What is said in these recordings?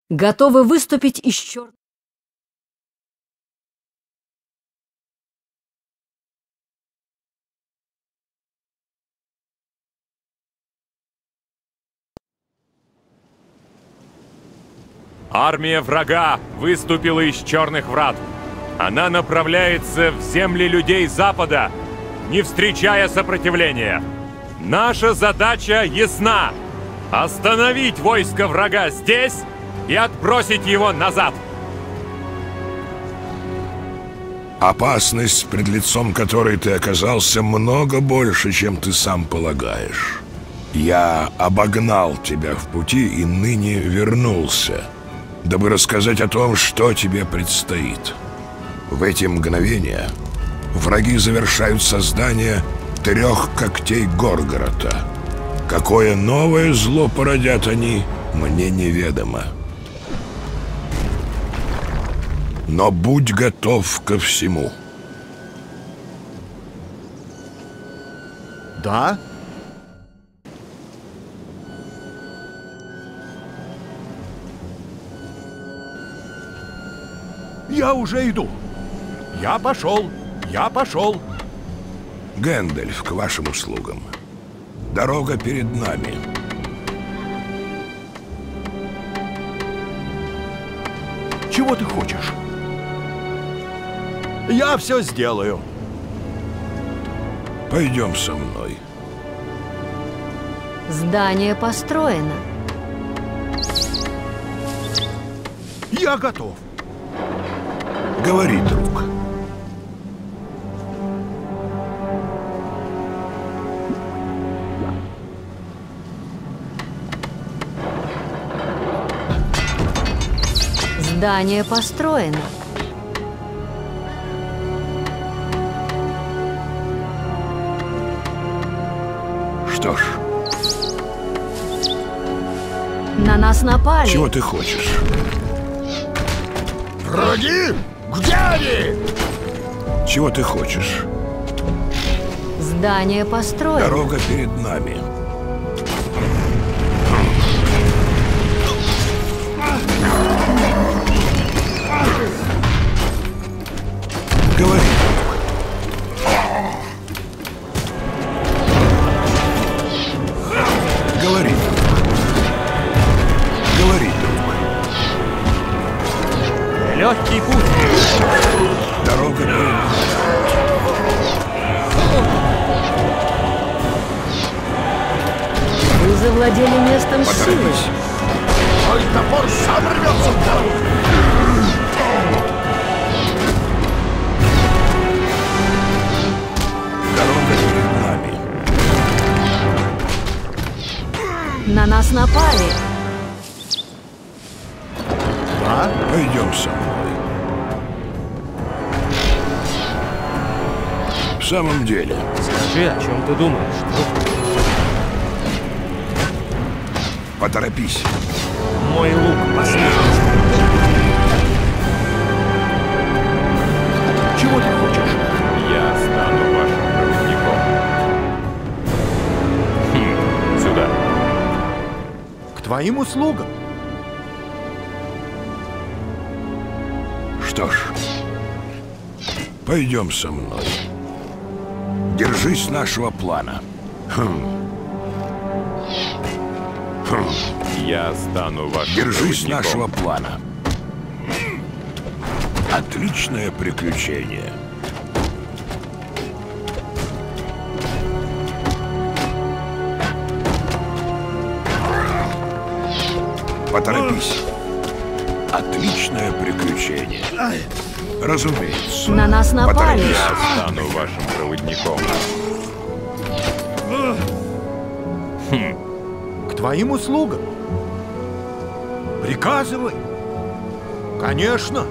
Готовы выступить из черного. Армия врага выступила из черных врат. Она направляется в земли людей Запада, не встречая сопротивления. Наша задача ясна — остановить войско врага здесь и отбросить его назад. Опасность, пред лицом которой ты оказался, много больше, чем ты сам полагаешь. Я обогнал тебя в пути и ныне вернулся, дабы рассказать о том, что тебе предстоит. В эти мгновения враги завершают создание 3 когтей Горгорота. Какое новое зло породят они, мне неведомо. Но будь готов ко всему. Да? Я уже иду. Я пошел. Я пошел. Гэндальф, к вашим услугам. Дорога перед нами. Чего ты хочешь? Я все сделаю. Пойдем со мной. Здание построено. Я готов. Говори, друг. Здание построено. Что ж, На нас напали. чего ты хочешь? Враги? Где они? Чего ты хочешь? Здание построено. Дорога перед нами. Говори. Говори. Говори, друг. Легкий путь. Дорога перед нами. Вы завладели местом силы. Поторопись. Мой топор сам рвется в дорогу. Дорога перед нами. На нас напали. Да? Пойдем со мной. В самом деле, Скажи, о чем ты думаешь, друг? поторопись. Мой лук последний. Чего ты хочешь? Я стану вашим проводником. Сюда. К твоим услугам. Что ж, пойдем со мной. Держись нашего плана. Я стану вашим Держись проводником. нашего плана. Отличное приключение. Поторопись. Отличное приключение. Разумеется. На нас напали. Поторопись. Я стану вашим проводником. К твоим услугам. Приказывай. Конечно.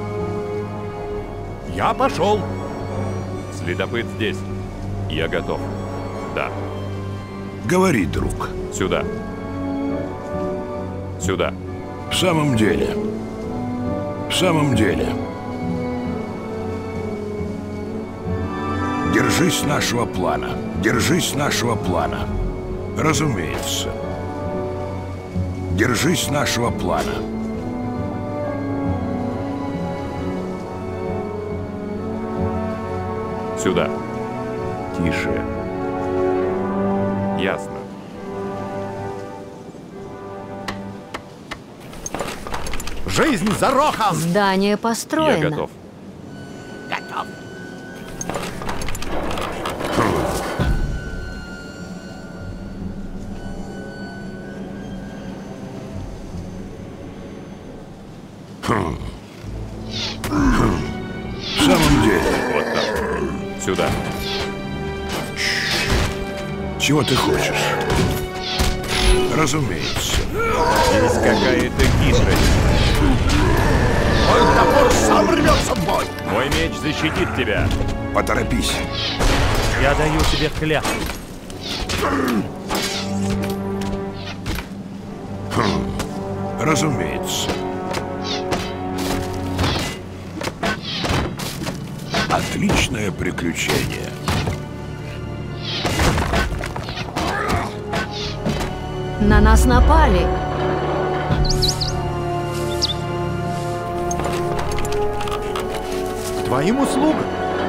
Я пошел. Следопыт здесь. Я готов. Да. Говори, друг. Сюда. Сюда. В самом деле. В самом деле. Держись нашего плана. Держись нашего плана. Разумеется. Держись нашего плана. Сюда. Тише. Ясно. Жизнь за рохом! Здание Я построено. готов. Готов. В самом деле, Вот так. Сюда. чего ты хочешь? Разумеется. Есть какая-то хитрость. Мой топор сам рвется в бой! Мой меч защитит тебя. Поторопись. Я даю тебе клятву. Разумеется. Отличное приключение. На нас напали. К твоим услугам!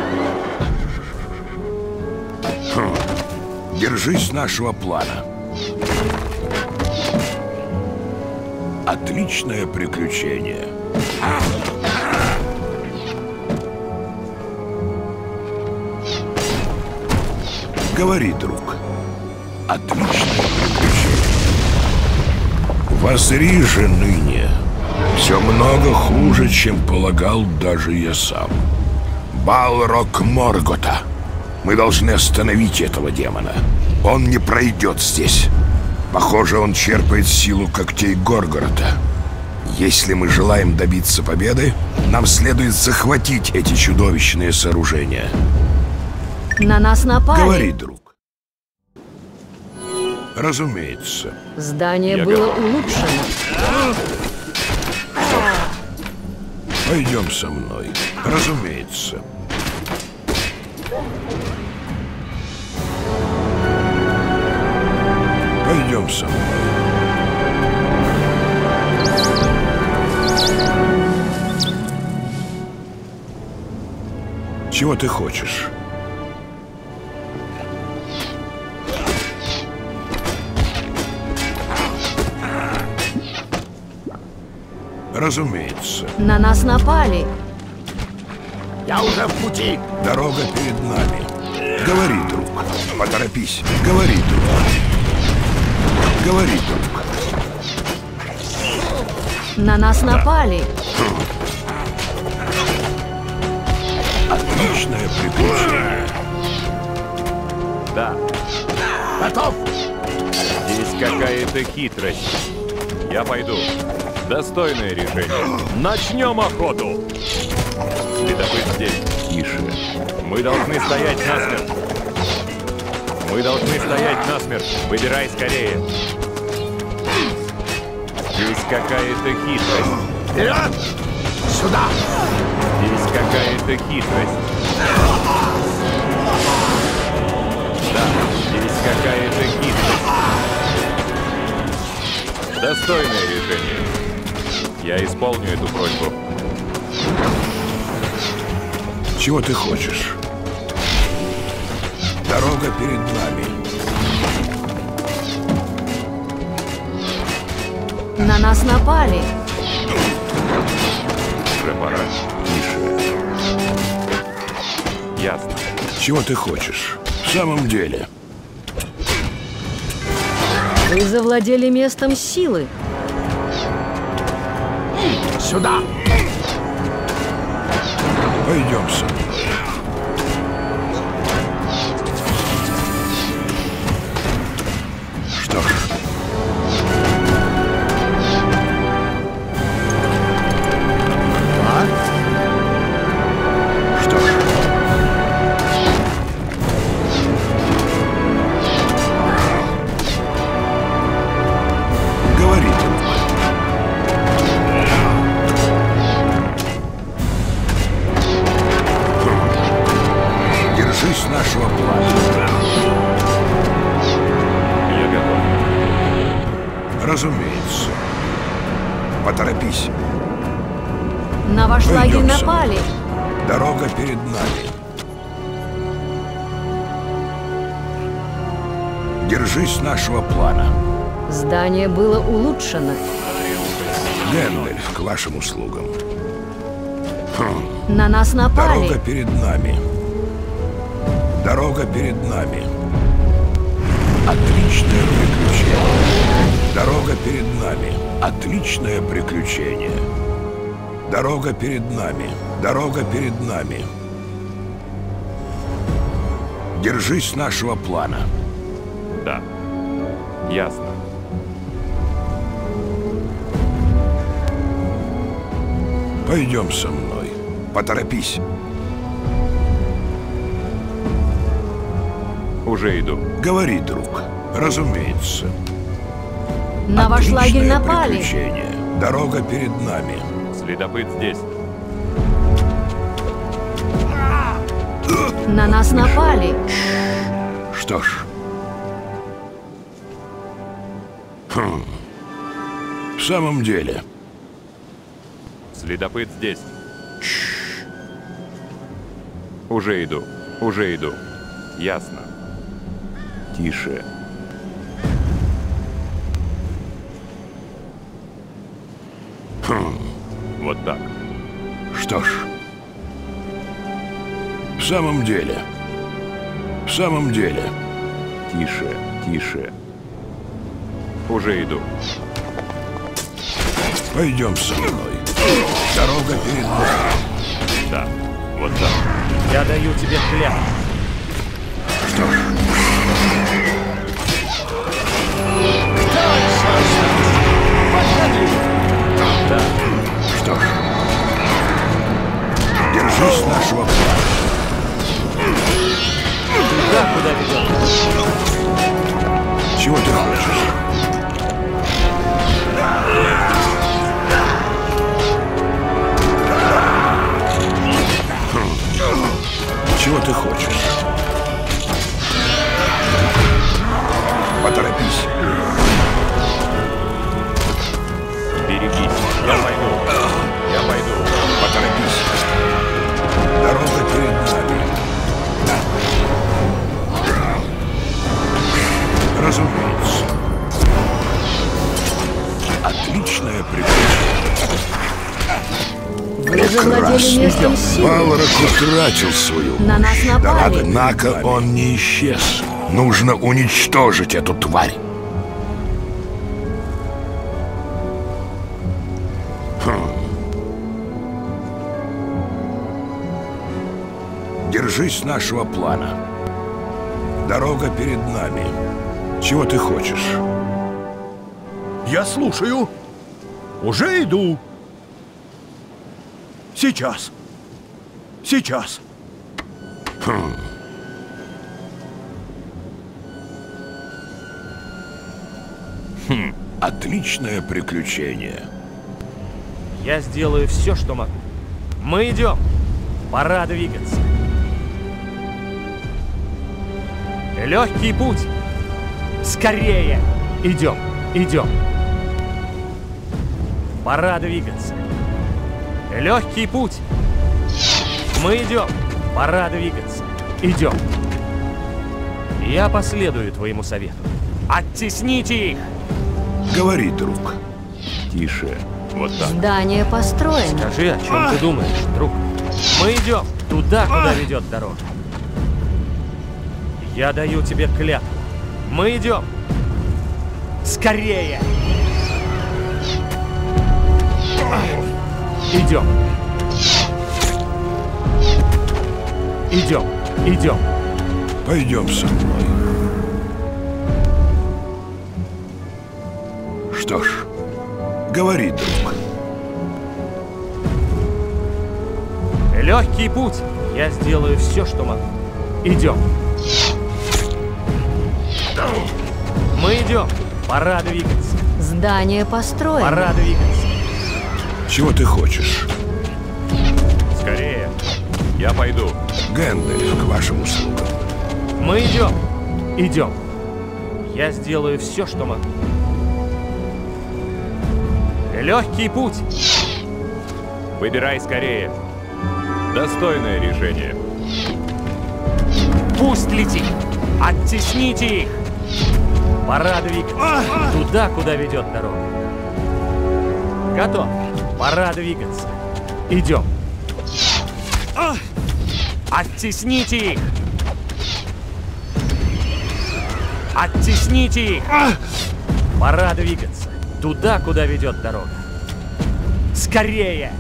Держись нашего плана. Отличное приключение. Говори, друг. Отличное приключение. Возри же ныне. Все много хуже, чем полагал даже я сам. Балрог Моргота. Мы должны остановить этого демона. Он не пройдет здесь. Похоже, он черпает силу когтей Горгорота. Если мы желаем добиться победы, нам следует захватить эти чудовищные сооружения. На нас напали. Говори, друг. Разумеется. Здание Я было готов. улучшено. Пойдем со мной. Разумеется. Пойдем со мной. Чего ты хочешь? Разумеется. На нас напали. Я уже в пути! Дорога перед нами. Говори, друг. Поторопись. Говори, друг. Говори, друг. На нас напали. Отличное приключение. Да. Готов! Есть какая-то хитрость. Я пойду. Достойное решение. Начнем охоту. Следопыт здесь. Тише. Мы должны стоять насмерть. Мы должны стоять насмерть. Выбирай скорее. Есть какая-то хитрость. Вперед! Сюда! Есть какая-то хитрость. Да, есть какая-то хитрость. Достойное решение. Я исполню эту просьбу. Чего ты хочешь? Дорога перед нами. На нас напали. Уже пора. Тише. Ясно. Чего ты хочешь? В самом деле. Вы завладели местом силы. Сюда! Пойдем со мной. Что ж. Что ж. Говори, друг. Держись нашего плана. Я готов. Разумеется. Поторопись. На ваш Пойдем лагерь со мной. напали. Дорога перед нами. Держись нашего плана. Здание было улучшено. Гэндальф, к вашим услугам. На нас напали. Дорога перед нами. Дорога перед нами. Отличное приключение. Дорога перед нами. Отличное приключение. Дорога перед нами. Дорога перед нами. Держись нашего плана. Да. Ясно. Пойдем со мной. Поторопись. Уже иду. Говори, друг. Разумеется. На ваш лагерь Отличное напали. приключение. Дорога перед нами. Следопыт здесь. На нас напали. Что ж. В самом деле. Следопыт здесь. Уже иду. Уже иду. Ясно. Тише. Вот так. Что ж. В самом деле. В самом деле. Тише. Тише. Уже иду. Пойдем со мной. Дорога перед нами. Да. Вот так. Я даю тебе клятву. Что ж. Да. Что ж. Держись нашего плана. Туда, куда ведет. Чего ты хочешь? Чего ты хочешь? Поторопись. Берегись. Я пойду. Я пойду. Поторопись. Дорога перед нами. Разумеется. Отличное приключение. Вы завладели местом силы. Балрог утратил свою На нас напали. Однако он не исчез. Нужно уничтожить эту тварь. Держись нашего плана. Дорога перед нами. Чего ты хочешь? Я слушаю. Уже иду. Сейчас. Сейчас. Отличное приключение. Я сделаю все, что могу. Мы идем. Пора двигаться. Легкий путь. Скорее. Идем. Идем. Пора двигаться. Легкий путь. Мы идем. Пора двигаться. Идем. Я последую твоему совету. Оттесните их. Говори, друг. Тише. Вот так. Здание построено. Скажи, о чем ты думаешь, друг? Мы идем туда, куда ведет дорога. Я даю тебе клятву. Мы идем. Скорее. Идем. Идем. Идем. Пойдем со мной. Что ж, говори, друг. Легкий путь. Я сделаю все, что могу. Идем. Мы идем. Пора двигаться. Здание построено. Пора двигаться. Чего ты хочешь? Скорее. Я пойду. Гэндальф, к вашим услугам. Мы идем. Идем. Я сделаю все, что могу. Легкий путь. Выбирай скорее. Достойное решение. Пусть летит. Оттесните их. Пора двигаться. Туда, куда ведет дорога. Готов. Пора двигаться. Идем. Оттесните их! Оттесните их! Пора двигаться. Туда, куда ведет дорога. Скорее!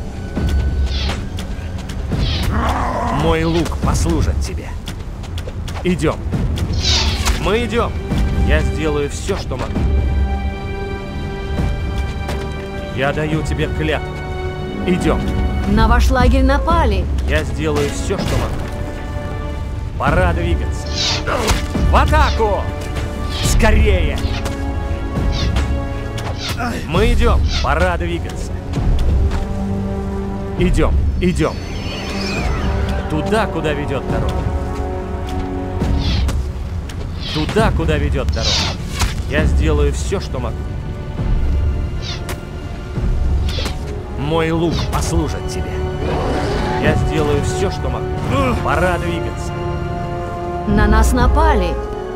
Мой лук послужит тебе. Идем. Мы идем. Я сделаю все, что могу. Я даю тебе клятву. Идем. На ваш лагерь напали. Я сделаю все, что могу. Пора двигаться. В атаку! Скорее! Мы идем. Пора двигаться. Идем, идем. Туда, куда ведет дорога. Туда, куда ведет дорога. Я сделаю все, что могу. Мой лук послужит тебе. Я сделаю все, что могу. Пора двигаться. На нас напали.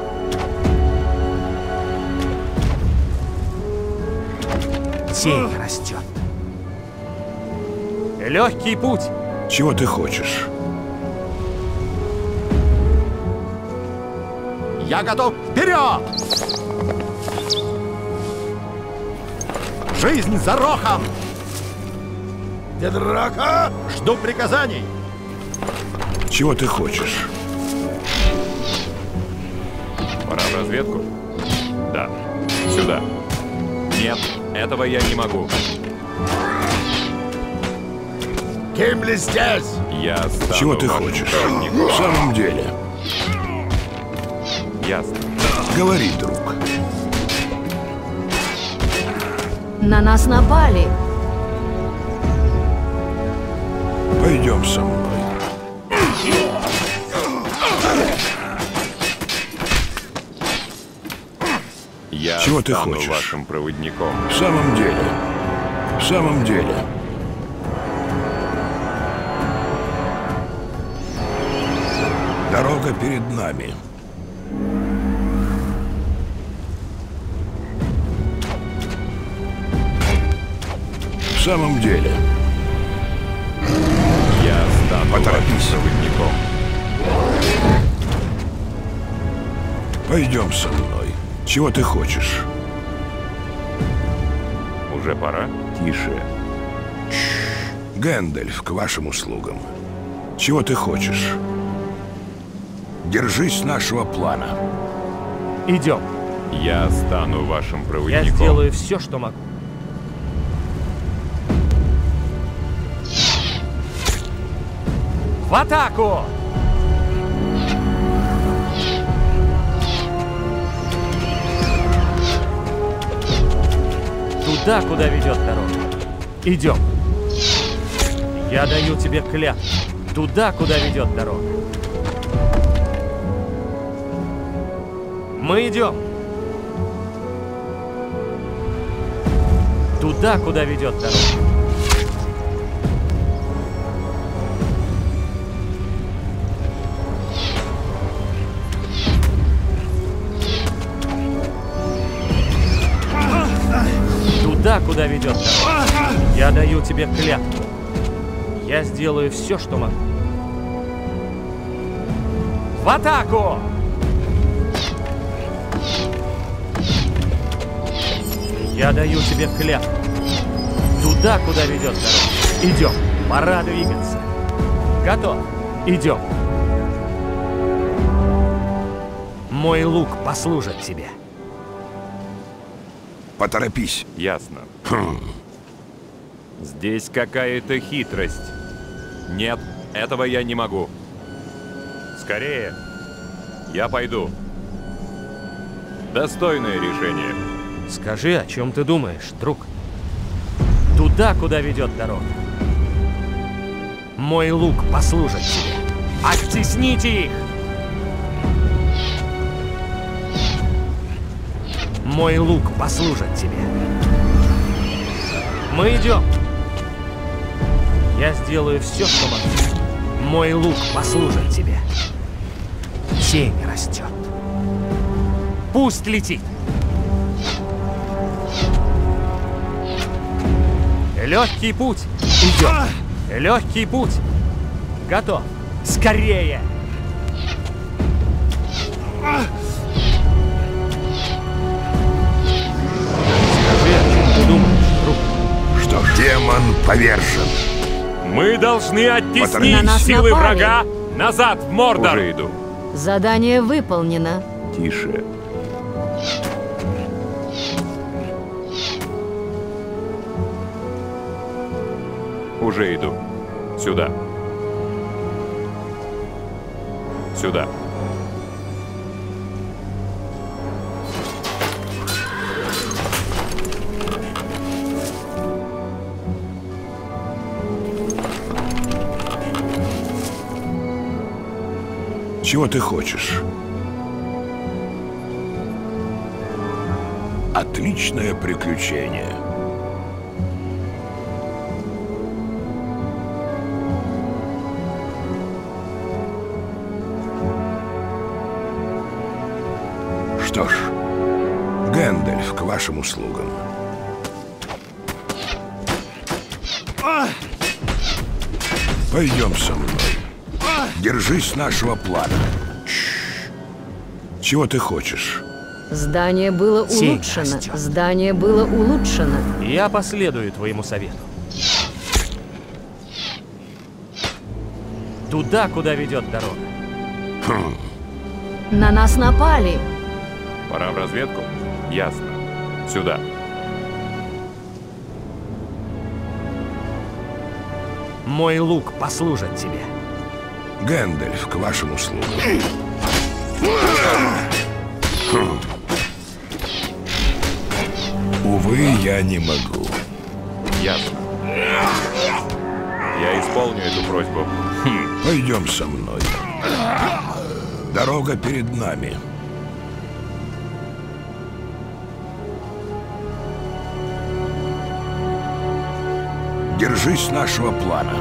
Тень растет. Легкий путь. Чего ты хочешь? Я готов. Вперед! Жизнь за Рохом! Где драка? Жду приказаний. Чего ты хочешь? Пора в разведку? Да. Сюда. Нет, этого я не могу. Гимли здесь! Я стану Чего ты вашим хочешь? проводником. В самом деле. Ясно. Говори, друг. На нас напали. Пойдем со мной. Я Чего ты стану хочешь? вашим проводником. В самом деле. В самом деле. Дорога перед нами. В самом деле. Я стану Поторопись. вашим проводником. Пойдем со мной. Чего ты хочешь? Уже пора? Тише. Гэндальф, к вашим услугам. Чего ты хочешь? Держись нашего плана. Идем. Я стану вашим Я проводником. сделаю все, что могу. В атаку! Туда, куда ведет дорога. Идем. Я даю тебе клятву. Туда, куда ведет дорога. Мы идем. Туда, куда ведет дорога. Туда, куда ведет дорога. Я даю тебе клятву. Я сделаю все, что могу. В атаку! Я даю тебе клятву. Туда, куда ведет дорога. Идем. Пора двигаться. Готов. Идем. Мой лук послужит тебе. Поторопись. Ясно. Здесь какая-то хитрость. Нет, этого я не могу. Скорее. Я пойду. Достойное решение. Скажи, о чем ты думаешь, друг? Туда, куда ведет дорога. Мой лук послужит тебе. Оттесните их! Мой лук послужит тебе. Мы идем. Я сделаю все, что могу. Мой лук послужит тебе. Тень растет. Пусть летит. Легкий путь. Идем. Легкий путь. Готов. Скорее. Скажи, о чем ты думаешь, друг? Что ж, демон повержен. Мы должны На оттеснить нас силы напали. врага назад в Мордор. Уже иду. Задание выполнено. Тише. Уже иду. Сюда. Сюда. Чего ты хочешь? Отличное приключение. Что ж, Гэндальф, к вашим услугам. Пойдем со мной. Держись нашего плана. Чего ты хочешь? Здание было Сей улучшено. растет. Здание было улучшено. Я последую твоему совету. Туда, куда ведет дорога. На нас напали. Пора в разведку? Ясно. Сюда. Мой лук послужит тебе. Гэндальф, к вашим услугам. Увы, я не могу. Ясно. Я исполню эту просьбу. Пойдем со мной. Дорога перед нами. Держись нашего плана.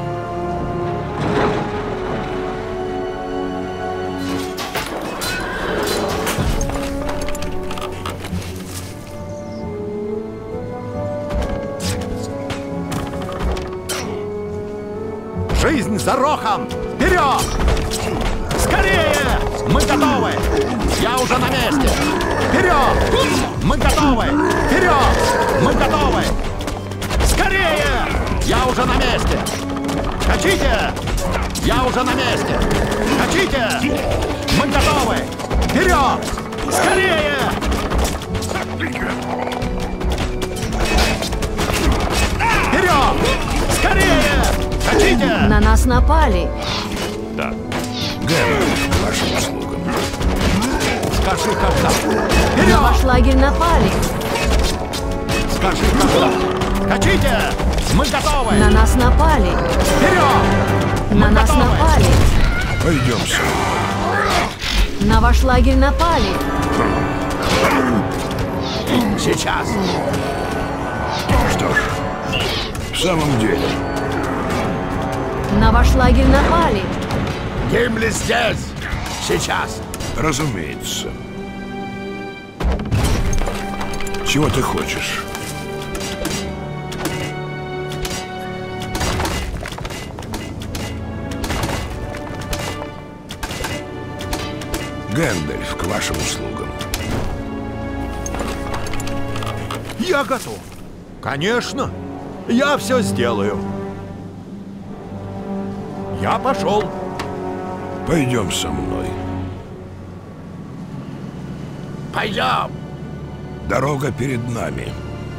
Жизнь за Рохом! Вперед! Скорее! Мы готовы! Я уже на месте! Вперед! Мы готовы! Вперед! Мы готовы! Скорее! Я уже на месте! Качите! Я уже на месте! Качите! Мы готовы! Вперед! Скорее! Вперед! Скорее! Качите! На нас напали. Да. Гэндальф, к вашим услугам. Скажи, когда! На Вперед! ваш лагерь напали. Скажи, когда! Качите! Мы готовы! На нас напали. Вперед! На нас готовы. напали. Пойдем со мной. На ваш лагерь напали. Сейчас! Что ж, в самом деле, На ваш лагерь напали. Гимли здесь! Сейчас! разумеется. Чего ты хочешь? Гэндальф, к вашим услугам. Я готов! Конечно! Я все сделаю! Я пошел! Пойдем со мной. Пойдем! Дорога перед нами.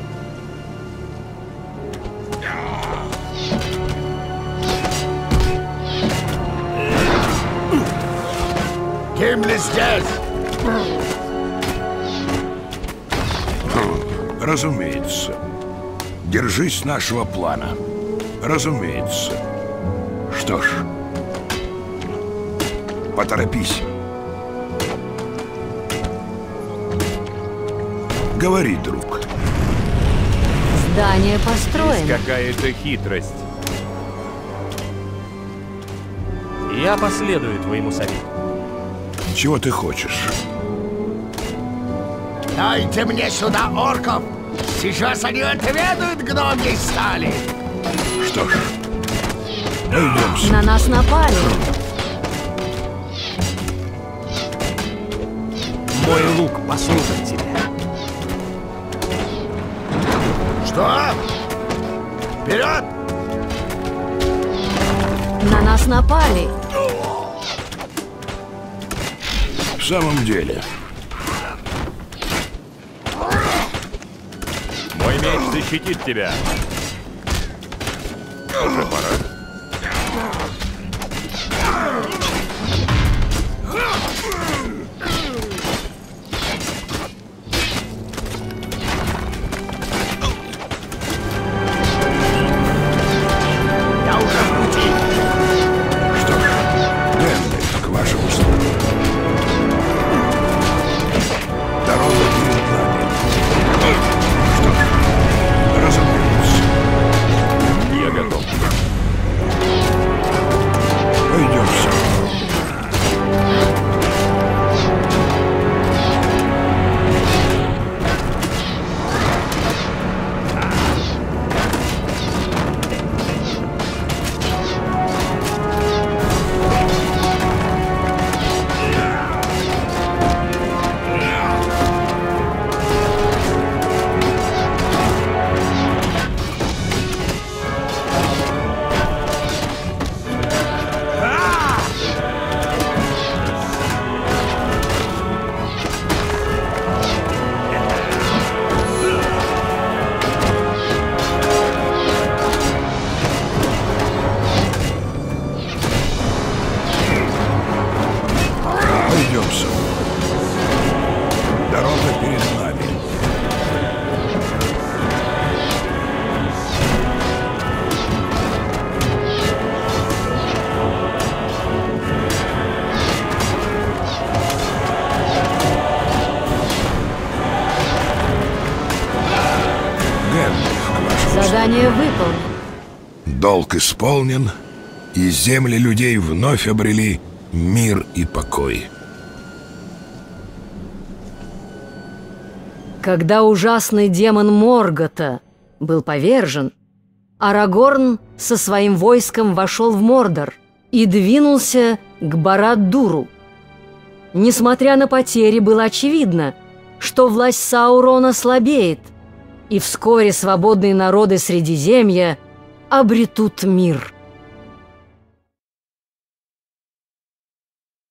Гимли здесь! Разумеется. Держись нашего плана. Разумеется. Что ж, поторопись. Говори, друг. Здание построено. Какая-то хитрость. Я последую твоему совету. Чего ты хочешь? Дайте мне сюда орков! Сейчас они отведают гномьей стали. Что ж, найдемся. На нас напали. Мой лук послужит тебе. Что? Вперед! На нас напали. В самом деле, Мой меч защитит тебя. Уже пора. Я уже в пути. что ж, Гэндальф, к вашим услугам. Дорога перед нами. Что ж, разумеется. Я готов. Пойдем со мной. Пойдем со мной. Дорога перед нами. Гэндальф, к вашим услугам. Задание выполнено. Долг исполнен, и земли людей вновь обрели мир и покой. Когда ужасный демон Моргота был повержен, Арагорн со своим войском вошел в Мордор и двинулся к Барад-дуру. Несмотря на потери, было очевидно, что власть Саурона слабеет, и вскоре свободные народы Средиземья обретут мир.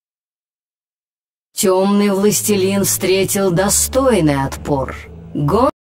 Темный властелин встретил достойный отпор.